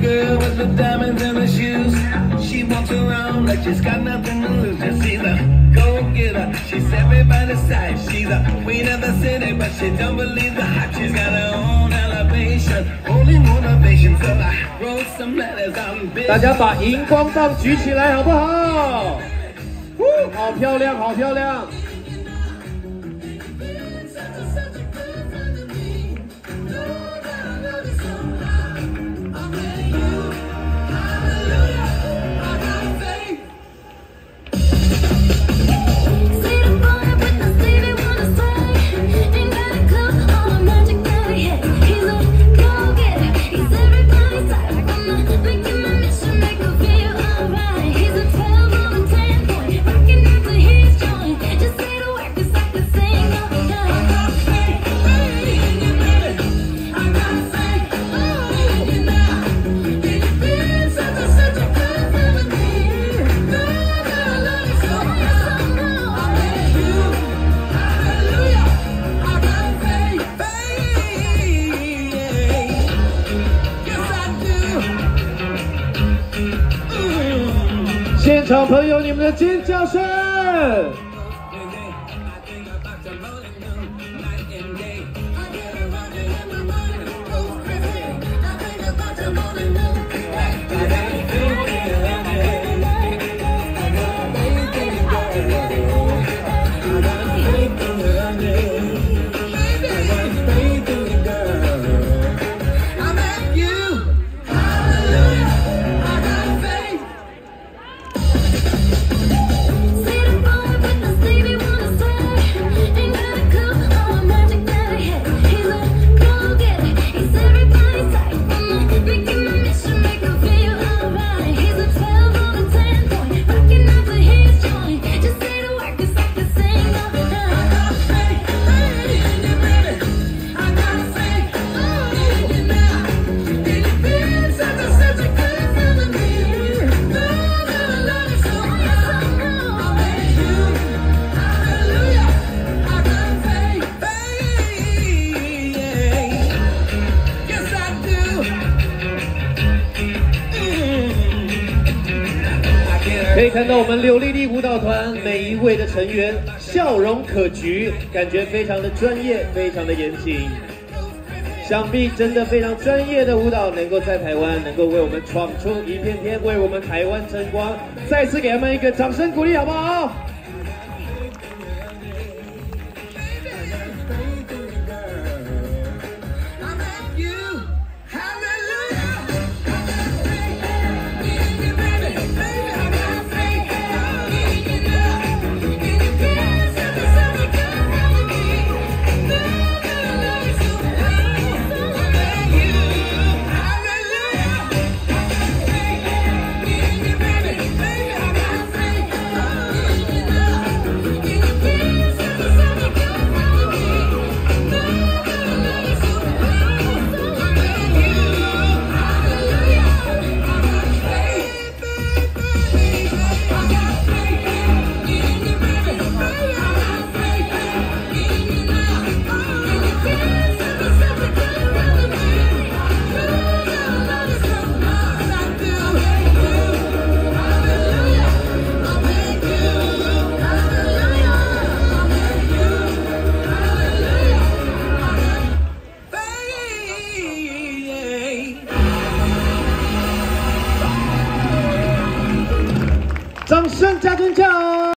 girl with the diamonds in her shoes. She walks around like she's got nothing to lose. Just she's a go-getter. She's everybody's type. She's a queen of the city, but she don't believe the hype. She's got her own elevation, holy motivation. So I wrote some letters on big. 大家把荧光棒举起来好不好？好漂亮，好漂亮。 现场朋友，你们的尖叫声！可以看到我们柳丽丽舞蹈团每一位的成员笑容可掬，感觉非常的专业，非常的严谨。想必真的非常专业的舞蹈，能够在台湾能够为我们闯出一片天，为我们台湾争光。再次给他们一个掌声鼓励，好不好？掌声加尖叫！